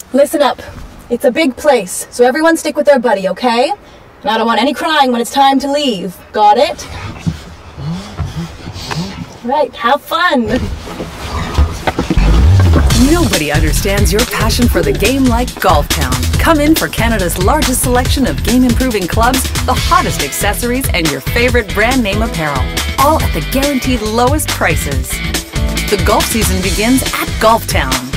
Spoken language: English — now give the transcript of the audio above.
Listen up. It's a big place, so everyone stick with their buddy, okay? And I don't want any crying when it's time to leave. Got it? Right, have fun! Nobody understands your passion for the game like Golf Town. Come in for Canada's largest selection of game-improving clubs, the hottest accessories, and your favorite brand name apparel. All at the guaranteed lowest prices. The golf season begins at Golf Town.